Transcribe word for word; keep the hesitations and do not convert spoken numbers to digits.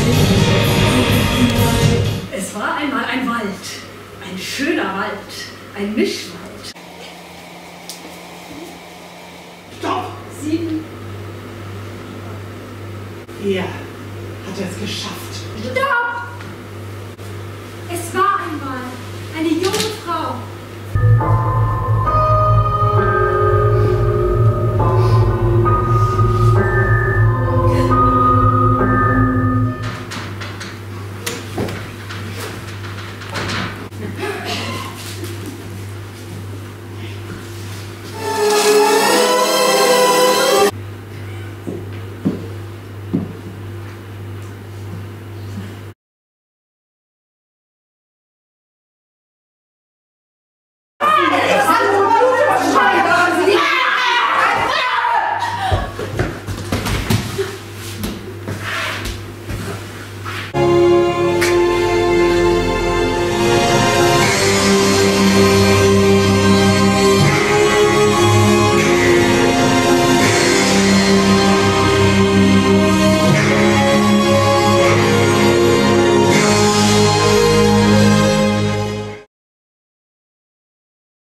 Es war einmal ein Wald, ein schöner Wald, ein Mischwald. Stopp! Sieben. Er hat es geschafft. Stopp!